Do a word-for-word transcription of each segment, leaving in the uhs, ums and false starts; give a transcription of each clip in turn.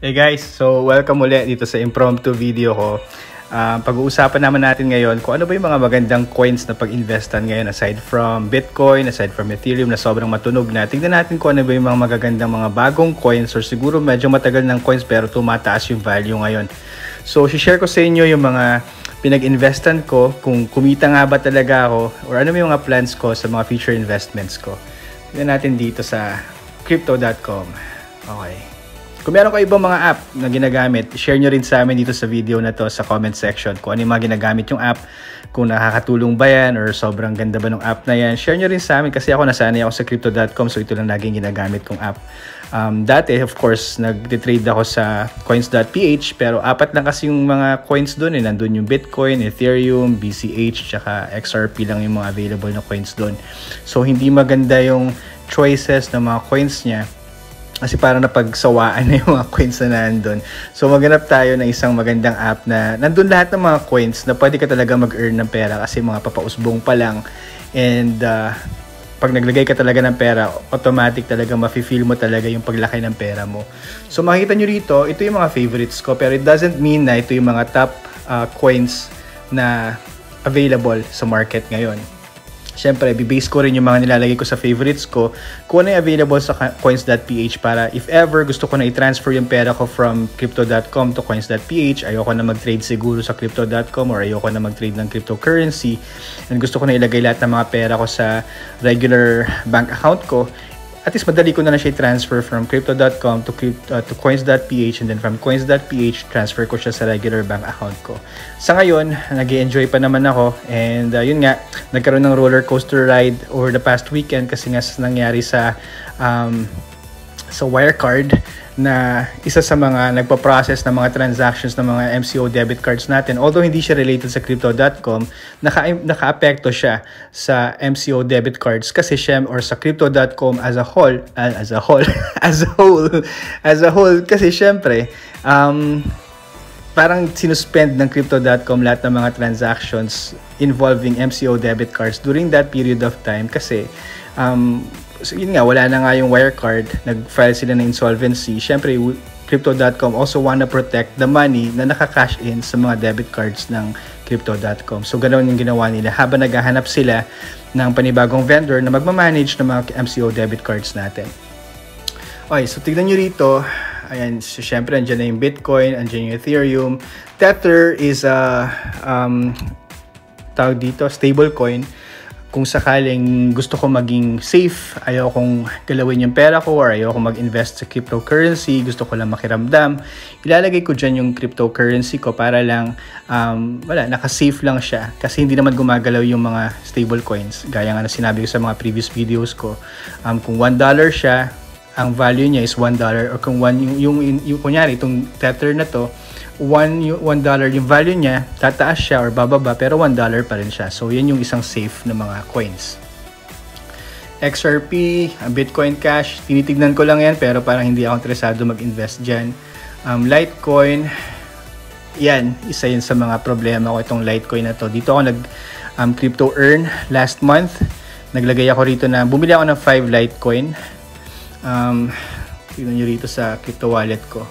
Hey guys, so welcome ulit dito sa impromptu video ko. Uh, pag-uusapan naman natin ngayon kung ano ba yung mga magandang coins na pag-investan ngayon aside from Bitcoin, aside from Ethereum na sobrang matunog na. Tingnan natin kung ano ba yung mga magagandang mga bagong coins or siguro medyo matagal ng coins pero tumataas yung value ngayon. So, share ko sa inyo yung mga pinag-investan ko, kung kumita nga ba talaga ako or ano yung mga plans ko sa mga future investments ko. Tingnan natin dito sa crypto dot com. Okay. Kung meron kayo ibang mga app na ginagamit, share nyo rin sa amin dito sa video na to sa comment section. Kung ano yung mga ginagamit yung app, kung nakakatulong ba yan or sobrang ganda ba ng app na yan. Share nyo rin sa amin kasi ako nasanay ako sa crypto dot com, so ito lang laging ginagamit kong app. Um, dati, of course, nag-trade ako sa coins dot p h pero apat lang kasi yung mga coins doon. Eh. Nandun yung Bitcoin, Ethereum, B C H, tsaka X R P lang yung mga available na coins doon. So, hindi maganda yung choices ng mga coins niya. Kasi parang napagsawaan na yung mga coins na nandun. So maghanap tayo ng isang magandang app na nandun lahat ng mga coins na pwede ka talaga mag-earn ng pera kasi mga papausbong pa lang. And uh, pag naglagay ka talaga ng pera, automatic talaga mafe-feel mo talaga yung paglaki ng pera mo. So makikita nyo rito, ito yung mga favorites ko. Pero it doesn't mean na ito yung mga top uh, coins na available sa market ngayon. Siyempre, bibase ko rin yung mga nilalagay ko sa favorites ko kung ano yung available sa coins dot p h para if ever gusto ko na i-transfer yung pera ko from crypto dot com to coins dot p h, ayoko na mag-trade siguro sa crypto dot com or ayoko na mag-trade ng cryptocurrency and gusto ko na ilagay lahat ng mga pera ko sa regular bank account ko, at least madali ko na na siya i-transfer from crypto dot com to, uh, to coins dot p h and then from coins dot p h transfer ko siya sa regular bank account ko. Sa ngayon, nag-i-enjoy pa naman ako and uh, yun nga, nagkaroon ng roller coaster ride over the past weekend kasi nga nangyari sa um, sa Wirecard na isa sa mga nagpa-process ng mga transactions ng mga M C O debit cards natin. Although hindi siya related sa crypto dot com, naka, naka-apekto siya sa M C O debit cards kasi siya or sa crypto dot com as a whole, uh, as a whole, as a whole, as a whole kasi syempre, um, parang sinuspend ng crypto dot com lahat ng mga transactions involving M C O debit cards during that period of time kasi um, so yun nga, wala na nga yung Wirecard, nag-file sila ng insolvency. Siyempre, crypto dot com also wanna protect the money na naka-cash in sa mga debit cards ng crypto dot com. So, ganoon yung ginawa nila habang naghahanap sila ng panibagong vendor na magmamanage ng mga M C O debit cards natin. Okay, so tignan nyo rito. Ayan, so syempre, andyan na yung Bitcoin, andyan yung Ethereum. Tether is a, um, tawag dito, stablecoin. Kung sakaling gusto ko maging safe, ayaw kong galawin yung pera ko or ayaw kong mag-invest sa cryptocurrency, gusto ko lang makiramdam, ilalagay ko dyan yung cryptocurrency ko para lang, um, wala, naka-safe lang siya. Kasi hindi naman gumagalaw yung mga stable coins. Gaya nga na sinabi ko sa mga previous videos ko, um, kung one dollar siya, ang value niya is one dollar. Or kung one, yung, yung, yung, yung kunyari, itong Tether na to, one dollar yung value niya, tataas siya or bababa pero one dollar pa rin siya. So yan yung isang safe na mga coins. X R P, Bitcoin Cash, tinitignan ko lang yan pero parang hindi ako interesado mag-invest dyan. Um, Litecoin, yan, isa yun sa mga problema ko itong Litecoin na to. Dito ako nag um, crypto earn last month. Naglagay ako rito na, bumili ako ng five Litecoin. Um, tignan nyo rito sa crypto wallet ko.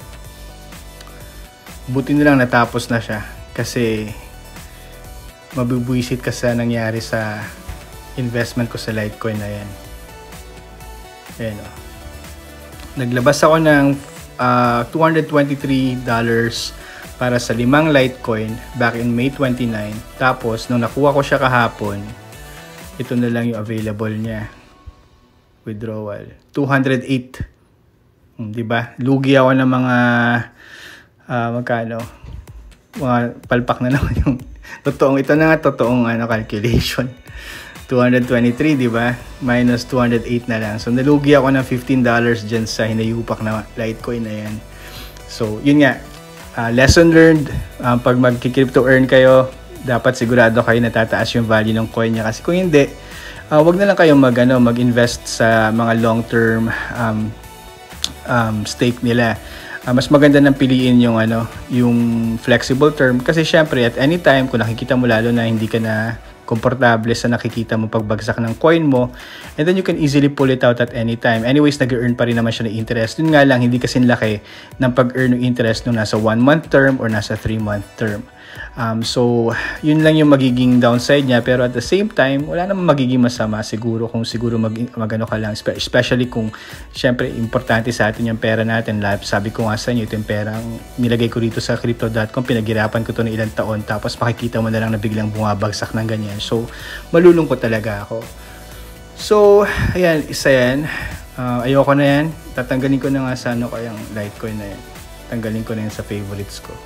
Buti na lang natapos na siya kasi mabibwisit ka sa nangyari sa investment ko sa Litecoin na yan. Ayan o. Naglabas ako ng uh, two hundred twenty-three dollars para sa limang Litecoin back in May twenty-ninth. Tapos, nung nakuha ko siya kahapon, ito na lang yung available niya. Withdrawal. two hundred eight. Hmm, diba? Lugi ako ng mga Uh, magkano, mga palpak na naman yung totoong, ito na nga totoong ano, calculation. Two hundred twenty-three, di ba? Minus two hundred eight na lang. So, nalugi ako ng fifteen dollars dyan sa hinayupak na Litecoin na yan. So, yun nga. Uh, lesson learned. Uh, pag mag-crypto earn kayo, dapat sigurado kayo natataas yung value ng coin niya. Kasi kung hindi, uh, wag na lang kayo mag, ano, mag-invest sa mga long-term um, um, stake nila. Uh, mas maganda nang piliin yung ano, yung flexible term kasi syempre at any time kung nakikita mo lalo na hindi ka na komportable sa nakikita mo pagbagsak ng coin mo, and then you can easily pull it out at any time. Anyways, nag-earn pa rin naman siya ng interest. Yun nga lang, hindi kasi laki ng pag-earn ng interest nung nasa one month term or nasa three month term. Um, so, yun lang yung magiging downside niya, pero at the same time, wala namang magiging masama siguro kung siguro mag, magano ka lang, especially kung syempre importante sa atin yung pera natin. Sabi ko nga sa inyo, ito yung perang nilagay ko dito sa crypto dot com, pinaghirapan ko to ng ilang taon, tapos makikita mo na lang na biglang bumabagsak ng ganyan. So, malulungkot talaga ako. So, ayan, isa yan. Uh, ayoko na yan. Tatanggalin ko na nga sa ano kayang Litecoin na yan. Tanggalin ko na yan sa favorites ko.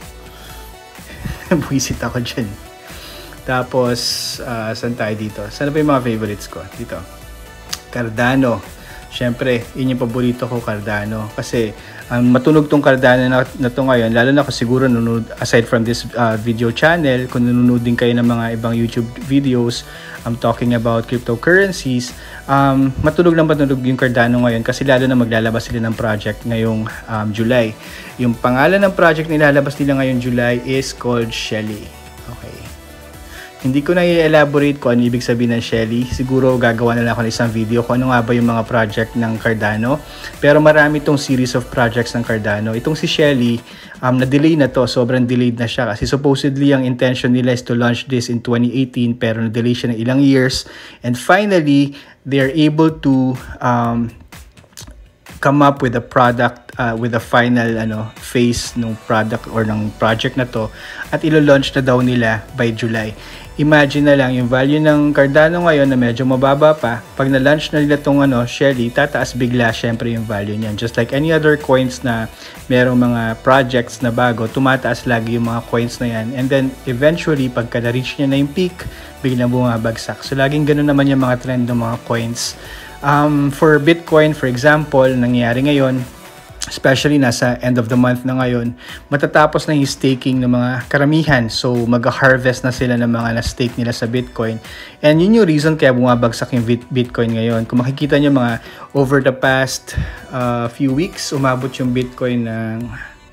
Buisit ako dyan. Tapos, uh, saan tayo dito? Saan ba yung mga favorites ko? Dito. Cardano. Siyempre, yun yung paborito ko, Cardano. Kasi, um, matunog tong Cardano na, na to ngayon. Lalo na ako siguro, nunod, aside from this uh, video channel, kung nanonood din kayo ng mga ibang YouTube videos, I'm talking about cryptocurrencies, um, matunog lang matunog yung Cardano ngayon kasi lalo na maglalabas sila ng project ngayong um, July. Yung pangalan ng project na nilalabas nila ngayong July is called Shelly. Okay. Hindi ko na i-elaborate kung ano ibig sabihin ng Shelly. Siguro gagawa na lang ako ng isang video kung ano nga ba yung mga project ng Cardano. Pero marami itong series of projects ng Cardano. Itong si Shelly, um, na-delay na to. Sobrang delayed na siya. Kasi supposedly, ang intention nila is to launch this in twenty eighteen. Pero na-delay siya ng ilang years. And finally, they are able to um, come up with a product, uh, with a final ano, phase ng product or ng project na to. At ilo-launch na daw nila by July. Imagine na lang yung value ng Cardano ngayon na medyo mababa pa. Pag na-launch na nila itong ano, Shelly, tataas bigla syempre yung value niyan. Just like any other coins na merong mga projects na bago, tumataas lagi yung mga coins na yan. And then eventually, pagka na-reach niya na yung peak, biglang bumabagsak. So laging ganun naman yung mga trend ng mga coins. Um, for Bitcoin, for example, nangyayari ngayon, especially nasa end of the month na ngayon, matatapos na yung staking ng mga karamihan. So, mag-harvest na sila ng mga na-stake nila sa Bitcoin. And yun yung reason kaya bumabagsak yung Bitcoin ngayon. Kung makikita nyo mga over the past uh, few weeks, umabot yung Bitcoin ng...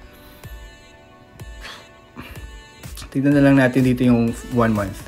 Tignan na lang natin dito yung one month.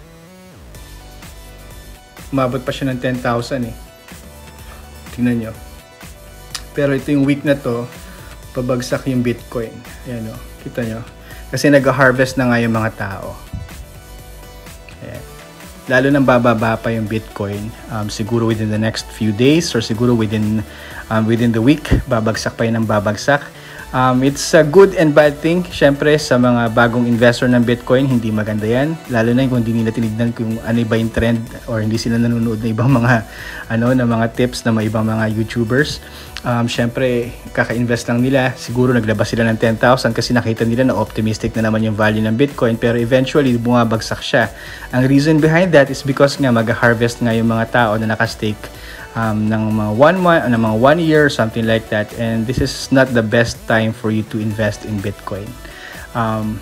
Umabot pa siya ng ten thousand eh. Tignan nyo. Pero ito yung week na to, pabagsak yung Bitcoin. Ayan o, kita nyo. Kasi nag-harvest na nga yung mga tao. Ayan. Lalo nang bababa pa yung Bitcoin. Um, siguro within the next few days or siguro within um, within the week, babagsak pa yun ang babagsak. Um, it's a good and bad thing. Siyempre, sa mga bagong investor ng Bitcoin, hindi maganda yan. Lalo na kung hindi nila tinignan kung ano ba yung trend or hindi sila nanonood na ibang mga, ano, na mga tips na mga ibang mga YouTubers. Um, Siyempre, kaka-invest lang nila. Siguro naglabas sila ng ten thousand kasi nakita nila na optimistic na naman yung value ng Bitcoin. Pero eventually, bumabagsak siya. Ang reason behind that is because nga mag-harvest nga yung mga tao na nakastake Um, ng mga one month, ng mga one year, something like that, and this is not the best time for you to invest in Bitcoin. Um,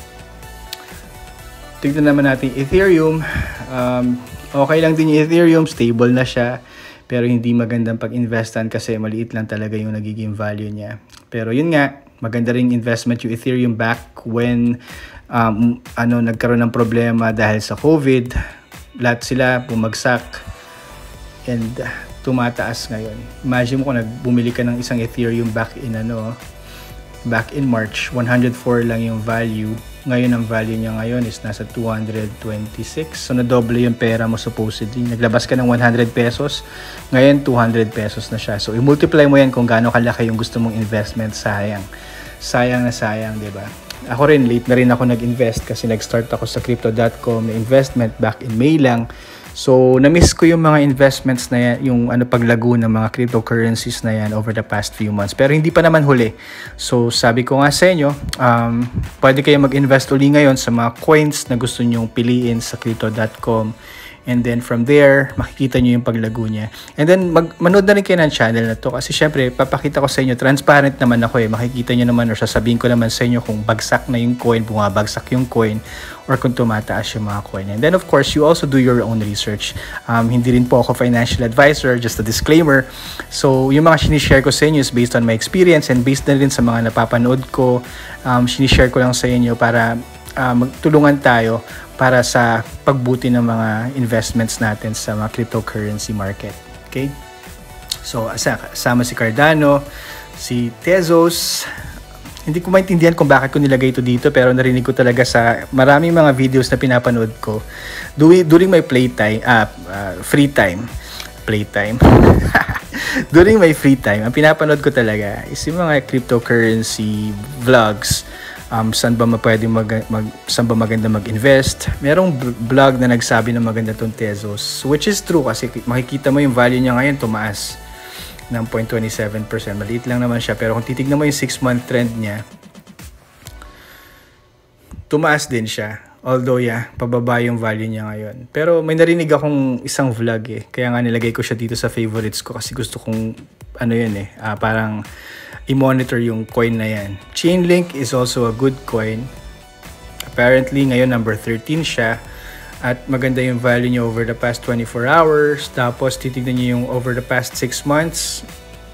tignan naman natin Ethereum. Um, okay lang din yung Ethereum, stable na siya, pero hindi magandang pag-investan kasi maliit lang talaga yung nagiging value niya. Pero yun nga, maganda ring investment yung Ethereum back when um, ano nagkaroon ng problema dahil sa COVID. Lahat sila bumagsak and uh, tumataas ngayon. Imagine mo kung nagbumili ka ng isang Ethereum back in ano, back in March, one hundred four lang yung value. Ngayon ang value niya ngayon is nasa two hundred twenty-six. So nadoble yung pera mo supposedly. Naglabas ka ng one hundred pesos, ngayon two hundred pesos na siya. So i-multiply mo yan kung gaano kalaki yung gusto mong investment. Sayang. Sayang na sayang, 'di ba? Ako rin, late na rin ako nag-invest kasi nag-start ako sa crypto dot com na investment back in May lang. So, na-miss ko yung mga investments na yan, yung ano, paglago ng mga cryptocurrencies na yan over the past few months. Pero hindi pa naman huli. So, sabi ko nga sa inyo, um, pwede kayo mag-invest uli ngayon sa mga coins na gusto nyong piliin sa crypto dot com. And then from there, makikita nyo yung paglago niya. And then, mag manood na rin kayo ng channel na to. Kasi syempre, papakita ko sa inyo, transparent naman ako eh. Makikita nyo naman or sasabihin ko naman sa inyo kung bagsak na yung coin, bumabagsak yung coin, or kung tumataas yung mga coin. And then of course, you also do your own research. Um, hindi rin po ako financial advisor, just a disclaimer. So, yung mga sinishare ko sa inyo is based on my experience and based na rin sa mga napapanood ko. Um, sinishare ko lang sa inyo para uh, magtulungan tayo para sa pagbuti ng mga investments natin sa mga cryptocurrency market. Okay? So, asama si Cardano, si Tezos. Hindi ko maintindihan kung bakit ko nilagay ito dito, pero narinig ko talaga sa maraming mga videos na pinapanood ko during, during my playtime, ah, uh, free time. Playtime. During my free time, ang pinapanood ko talaga is yung mga cryptocurrency vlogs. Um, saan ba pwedeng mag, mag, saan ba maganda mag-invest. Merong vlog na nagsabi na maganda tong Tezos, which is true kasi makikita mo yung value niya ngayon tumaas ng zero point two seven percent. Maliit lang naman siya, pero kung titignan mo yung six month trend niya, tumaas din siya. Although yeah, pababa yung value niya ngayon. Pero may narinig akong isang vlog eh, kaya nga nilagay ko siya dito sa favorites ko kasi gusto kong ano yun eh, uh, parang i-monitor yung coin na yan. Chainlink is also a good coin. Apparently, ngayon number thirteen siya. At maganda yung value niya over the past twenty-four hours. Tapos, titignan niyo yung over the past six months.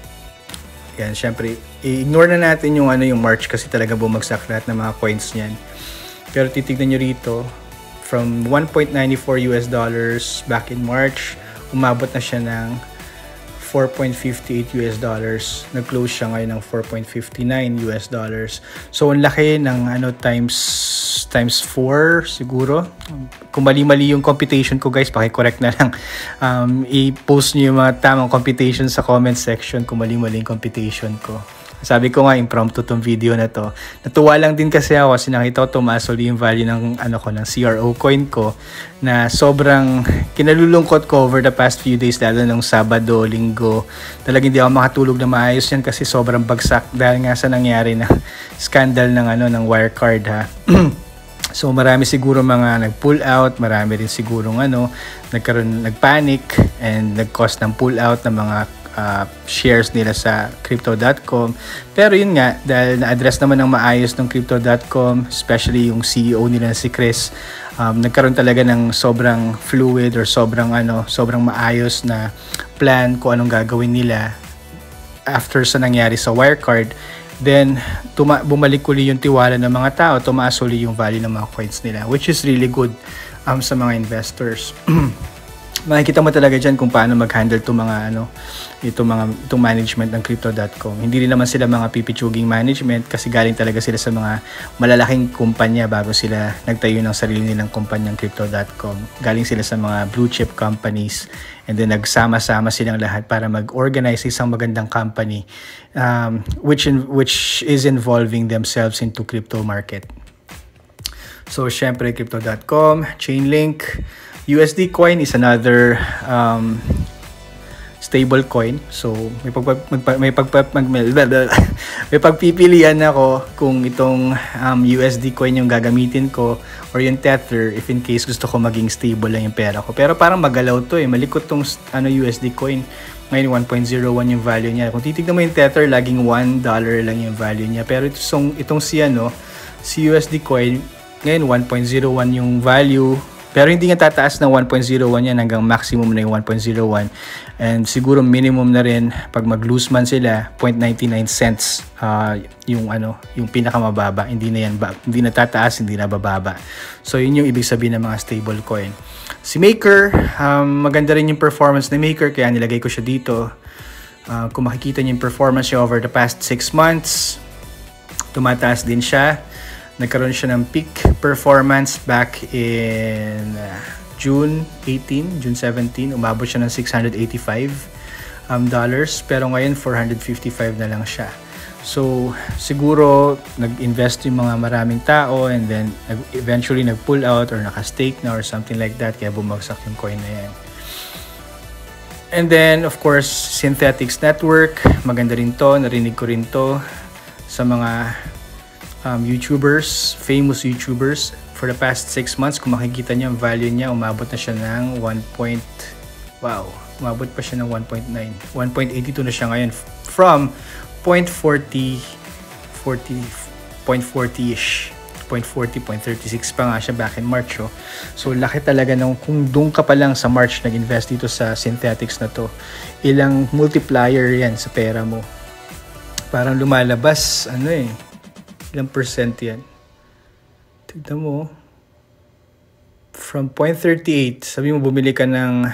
Yan, syempre, i-ignore na natin yung, ano, yung March kasi talaga bumagsak lahat ng mga coins niyan. Pero titignan niyo rito, from one point nine four U S dollars back in March, umabot na siya ng four point five eight U S dollars. Nag-close siya ngayon ng four point five nine U S dollars. So, ang laki ng ano times times four siguro. Kung mali-mali yung computation ko, guys, paki-correct na lang. Um, i-post niyo yung mga tamang computation sa comment section kung mali-mali yung computation ko. Sabi ko nga, impromptu tong video na to. Natuwa lang din kasi ako kasi nakita ko tumaas ulit yung value ng, ano ko, ng C R O coin ko na sobrang kinalulungkot ko over the past few days, lalo nung Sabado, Linggo. Talagang hindi ako makatulog na maayos yan kasi sobrang bagsak dahil nga sa nangyari na scandal ng, ano, ng Wirecard, ha. So marami siguro mga nag-pull out, marami rin siguro ano, nagkaroon, nagpanic and nag-cause ng pull out ng mga uh, shares nila sa crypto dot com. Pero yun nga, dahil na-address naman ng maayos ng crypto dot com, especially yung C E O nila si Chris, um, nagkaroon talaga ng sobrang fluid or sobrang ano, sobrang maayos na plan kung anong gagawin nila after sa nangyari sa Wirecard. Then, tuma bumalik uli yung tiwala ng mga tao, tumaas uli yung value ng mga coins nila, which is really good um, sa mga investors. Makikita mo talaga dyan kung paano mag-handle itong mga, ano, itong mga itong management ng crypto dot com. Hindi rin naman sila mga pipichuging management kasi galing talaga sila sa mga malalaking kumpanya bago sila nagtayo ng sarili nilang kumpanyang crypto dot com. Galing sila sa mga blue chip companies and then nagsama-sama silang lahat para mag-organize isang magandang company um, which, in, which is involving themselves into crypto market. So, syempre, crypto dot com, Chainlink, U S D coin is another um, stable coin. So may pag may pag mag, may pagpipilian ako kung itong um, U S D coin yung gagamitin ko or yung Tether if in case gusto ko maging stable lang yung pera ko. Pero parang magalaw to eh. Malikot tong ano U S D coin. Ngayon one point zero one yung value niya. Kung titignan mo yung Tether, laging one dollar lang yung value niya. Pero itong itong si ano, si U S D coin ngayon one point zero one yung value. Pero hindi nga tataas ng one point zero one yan hanggang maximum na yung one point zero one. And siguro minimum na rin pag mag-lose man sila, zero point nine nine cents uh, yung ano, yung pinakamababa. Hindi na yan, hindi na tataas, hindi na bababa. So yun yung ibig sabihin ng mga stable coin. Si Maker, um, maganda rin yung performance ni Maker kaya nilagay ko siya dito. Uh, kung makikita niyo yung performance niya over the past six months, tumataas din siya. Nagkaroon siya ng peak performance back in uh, June eighteen, June seventeen. Umabot siya ng six hundred eighty-five um, dollars. Pero ngayon, four hundred fifty-five na lang siya. So, siguro, nag-invest yung mga maraming tao and then eventually nag-pull out or naka-stake na or something like that. Kaya bumagsak yung coin na yan. And then, of course, Synthetics Network. Maganda rin to. Narinig ko rin to sa mga Um, YouTubers, famous YouTubers. For the past six months, kung makikita niyo ang value niya, umabot na siya ng one point, wow, umabot pa siya ng one point nine. one point eight two na siya ngayon from zero point four zero, forty, zero point four zero-ish. zero point four zero, zero point three six pa nga siya back in March. Oh. So, laki talaga nung kung doon ka pa lang sa March nag-invest dito sa Synthetics na to, ilang multiplier yan sa pera mo. Parang lumalabas, ano eh, ilang percent yan? Tignan mo. From zero point three eight, sabi mo bumili ka ng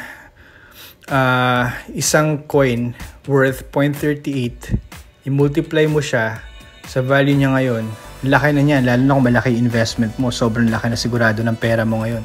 uh, isang coin worth zero point three eight. I-multiply mo siya sa value niya ngayon. Laki na niyan, lalo na kung malaki investment mo. Sobrang laki na sigurado ng pera mo ngayon.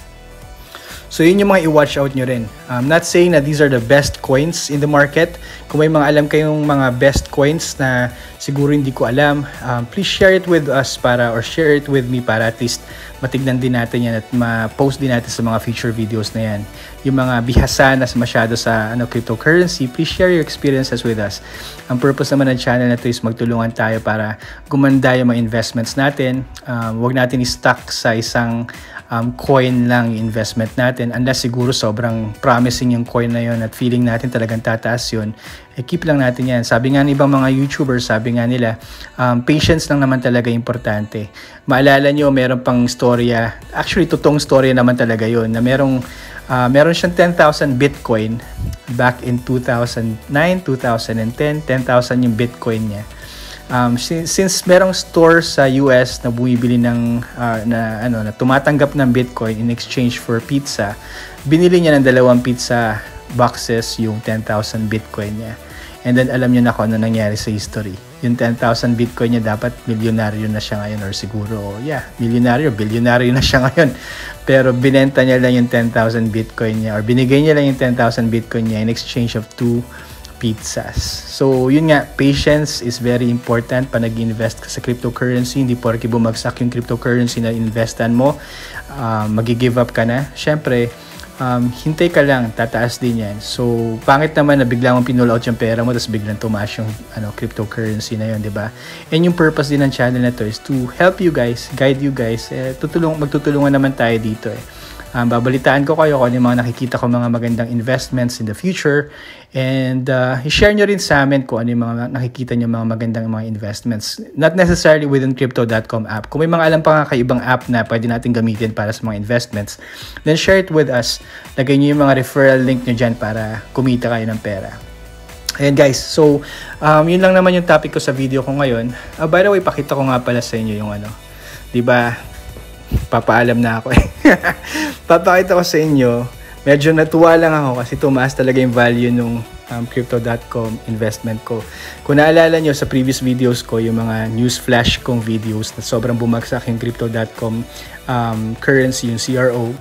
So yun yung mga i-watch out nyo rin. I'm not saying na these are the best coins in the market. Kung may mga alam kayong mga best coins na siguro hindi ko alam, um, please share it with us para, or share it with me para at least matignan din natin yan at ma-post din natin sa mga future videos na yan. Yung mga bihasa na masyado sa ano, cryptocurrency, please share your experiences with us. Ang purpose naman ng channel na ito is magtulungan tayo para gumanda yung mga investments natin. Um, huwag natin i-stuck sa isang um, coin lang yung investment natin unless siguro sobrang promising yung coin na yun at feeling natin talagang tataas yun. Eh, keep lang natin yan. Sabi nga ng ibang mga YouTubers, sabi nga nila, um, patience lang naman talaga importante. Maalala nyo, meron pang storya, actually totoong storya naman talaga yun, na merong, uh, meron siyang ten thousand Bitcoin back in two thousand nine, two thousand ten, ten thousand yung Bitcoin niya. Um, since, since merong store sa U S na bumibili ng, uh, na, ano, na tumatanggap ng Bitcoin in exchange for pizza, binili niya ng dalawang pizza boxes yung ten thousand Bitcoin niya. And then alam niyo na kung ano nangyari sa history. Yung ten thousand Bitcoin niya dapat milyonaryo na siya ngayon, or siguro, yeah, milyonaryo, bilyonaryo na siya ngayon. Pero binenta niya lang yung ten thousand Bitcoin niya, or binigay niya lang yung ten thousand Bitcoin niya in exchange of two pizzas. So, yun nga, patience is very important pa nag-invest ka sa cryptocurrency. Hindi porke bumagsak yung cryptocurrency na investan mo, uh, magi-give up ka na. Syempre, um, hintay ka lang, tataas din yan. So, pangit naman na biglang mong pinull out yung pera mo tapos biglang tumaas yung ano, cryptocurrency na yun, di ba? And yung purpose din ng channel na to is to help you guys, guide you guys. Eh, tutulong, magtutulungan naman tayo dito eh. Um, babalitaan ko kayo kung ano yung mga nakikita ko mga magandang investments in the future, and uh, i-share nyo rin sa amin kung ano yung mga nakikita nyo mga magandang mga investments, not necessarily within crypto dot com app. Kung may mga alam pa nga kaibang app na pwede natin gamitin para sa mga investments, then share it with us. Lagay nyo yung mga referral link nyo dyan para kumita kayo ng pera. Ayan guys, so um, yun lang naman yung topic ko sa video ko ngayon. Uh, by the way, pakita ko nga pala sa inyo yung ano, diba, papaalam na ako eh. Papakita ko sa inyo, medyo natuwa lang ako kasi tumaas talaga yung value nung um, crypto dot com investment ko. Kung naalala nyo sa previous videos ko, yung mga news flash kong videos na sobrang bumagsak yung crypto dot com um, currency, yung C R O.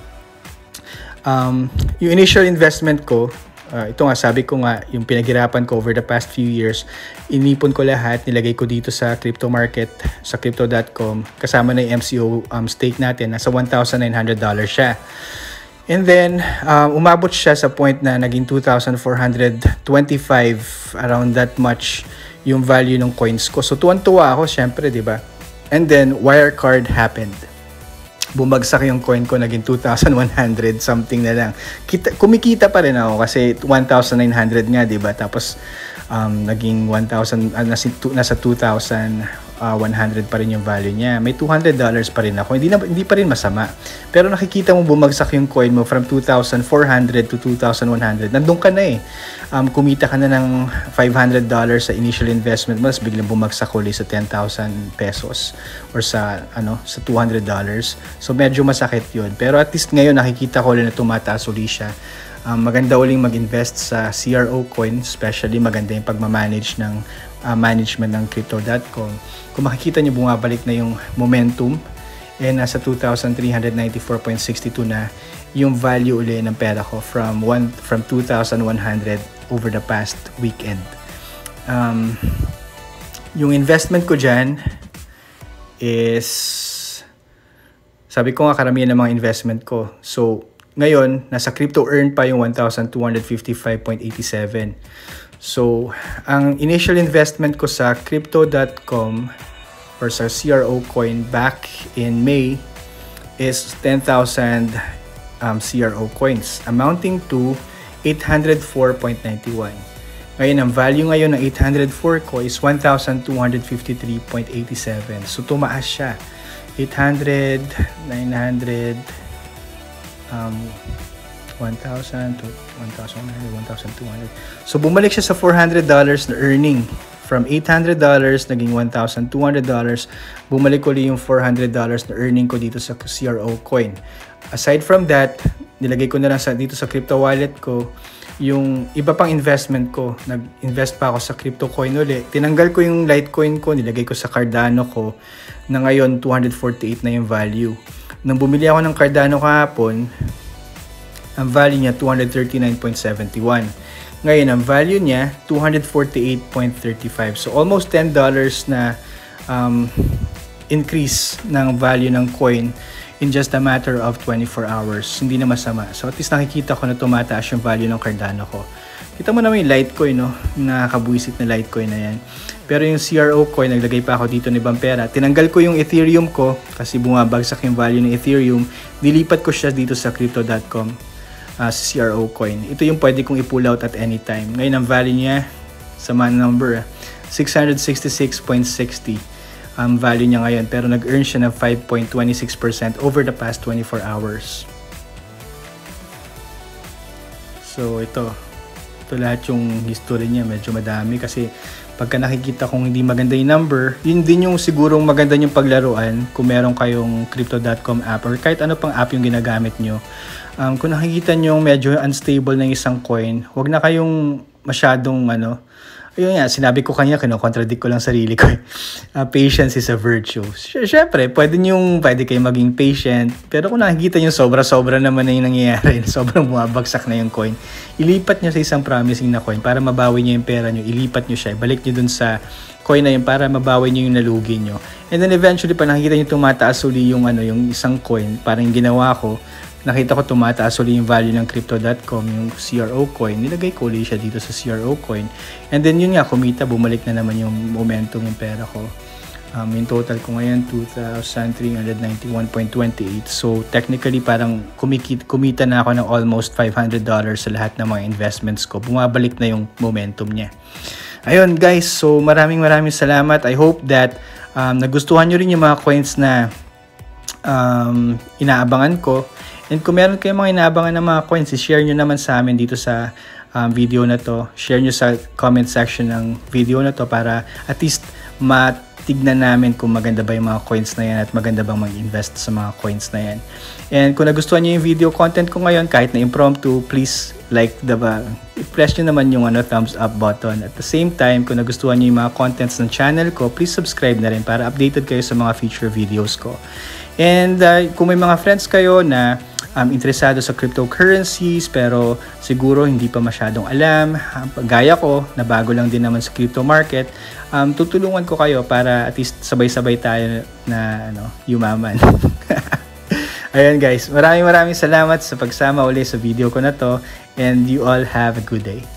Um, yung initial investment ko, Uh, ito nga, sabi ko nga, yung pinaghirapan ko over the past few years, inipon ko lahat, nilagay ko dito sa crypto market, sa crypto dot com, kasama na yung M C O um, stake natin, nasa one thousand nine hundred dollars siya. And then, um, umabot siya sa point na naging two thousand four hundred twenty-five, around that much yung value ng coins ko. So, tuwan-tuwa ako, syempre, di ba? And then, Wirecard happened. Bumagsak yung coin ko, naging two thousand one hundred something na lang. Kita, kumikita pa rin ako kasi one thousand nine hundred nga, diba? Tapos um, naging one thousand, uh, nasa, nasa two thousand one hundred pa rin yung value niya. May two hundred dollars pa rin ako. Hindi, na, hindi pa rin masama. Pero nakikita mo bumagsak yung coin mo from two thousand four hundred to two thousand one hundred. Nandun ka na eh. Um, kumita ka na ng five hundred dollars sa initial investment mo, tapos biglang bumagsak uli sa ten thousand pesos or sa ano sa two hundred dollars. So medyo masakit yun. Pero at least ngayon nakikita ko ulit na tumataas uli siya. Um, maganda uling mag-invest sa C R O coin, especially maganda yung pagmamanage ng uh, management ng crypto dot com. Kung makikita nyo, bumabalik na yung momentum, eh nasa two thousand three hundred ninety-four point six two na yung value uli ng pera ko from one from two thousand one hundred over the past weekend. Um, yung investment ko dyan is, sabi ko nga, karamihan ng mga investment ko. So, ngayon, nasa crypto earn pa yung one thousand two hundred fifty-five point eight seven. So, ang initial investment ko sa crypto dot com or sa C R O coin back in May is ten thousand um, C R O coins amounting to eight hundred four point nine one. Ngayon, ang value ngayon ng eight hundred four ko is one thousand two hundred fifty-three point eight seven. So, tumaas siya. eight hundred, nine hundred, um, one thousand to one thousand one hundred, one thousand two hundred. So, bumalik siya sa four hundred dollars na earning From eight hundred dollars, naging one thousand two hundred dollars. Bumalik ulit yung four hundred dollars na earning ko dito sa C R O coin. Aside from that, nilagay ko na lang sa, dito sa crypto wallet ko yung iba pang investment ko. Nag-invest pa ako sa crypto coin ulit. Tinanggal ko yung Litecoin ko, nilagay ko sa Cardano ko na ngayon two hundred forty-eight na yung value. Nang bumili ako ng Cardano kahapon, ang value niya two hundred thirty-nine point seven one. Ngayon, ang value niya two hundred forty-eight point three five. So, almost ten dollars na um, increase ng value ng coin in just a matter of twenty-four hours. Hindi na masama. So, at least nakikita ko na tumataas yung value ng Cardano ko. Kita mo naman yung Litecoin, no? Nakakabuisit na Litecoin na yan. Pero yung C R O coin, naglagay pa ako dito ng ibang pera. Tinanggal ko yung Ethereum ko kasi bumabagsak yung value ng Ethereum. Dilipat ko siya dito sa crypto dot com. Uh, sa C R O coin. Ito yung pwede kong i-pull out at any time. Ngayon ang value niya sa man number six hundred sixty-six point six zero ang value niya ngayon, pero nag-earn siya ng five point two six percent over the past twenty-four hours. So ito ito lahat yung history niya. Medyo madami kasi pagka nakikita kong hindi maganda yung number, yun din yung sigurong maganda yung paglaruan kung meron kayong crypto dot com app or kahit ano pang app yung ginagamit nyo. Um, kung nakikita nyo medyo unstable na isang coin, huwag na kayong masyadong ano, ayun nga, sinabi ko kanya, kino-contradict ko lang sarili ko. Uh, patience is a virtue. Siyempre, pwede nyo, pwede kayo maging patient, pero kung nakikita nyo sobra-sobra naman na yung nangyayari, sobrang bumabagsak na yung coin, ilipat nyo sa isang promising na coin para mabawi nyo yung pera nyo, ilipat nyo siya, balik nyo dun sa coin na yun para mabawi nyo yung nalugi nyo. And then eventually, pa nakikita nyo tumataas uli yung, ano, yung isang coin, parang ginawa ko, nakita ko tumataas ulit yung value ng crypto dot com, yung C R O coin, nilagay ko ulit siya dito sa C R O coin. And then yun nga, kumita, bumalik na naman yung momentum yung pera ko. Um, yung total ko ngayon, two thousand three hundred ninety-one point two eight. So technically, parang kumikit, kumita na ako ng almost five hundred dollars sa lahat ng mga investments ko. Bumabalik na yung momentum niya. Ayun guys, so maraming maraming salamat. I hope that um, nagustuhan nyo rin yung mga coins na um, inaabangan ko. And kung meron kayong mga inaabangan ng mga coins, share nyo naman sa amin dito sa um, video na to. Share nyo sa comment section ng video na to para at least matignan namin kung maganda ba yung mga coins na yan at maganda bang mag-invest sa mga coins na yan. And kung nagustuhan nyo yung video content ko ngayon, kahit na impromptu, please like the i-press nyo naman yung ano, thumbs up button. At the same time, kung nagustuhan nyo yung mga contents ng channel ko, please subscribe na rin para updated kayo sa mga future videos ko. And uh, kung may mga friends kayo na um, interesado sa cryptocurrencies pero siguro hindi pa masyadong alam, um, gaya ko na bago lang din naman sa crypto market, um, tutulungan ko kayo para at least sabay-sabay tayo na ano, yumaman. Ayan guys, maraming maraming salamat sa pagsama ulit sa video ko na to, and you all have a good day.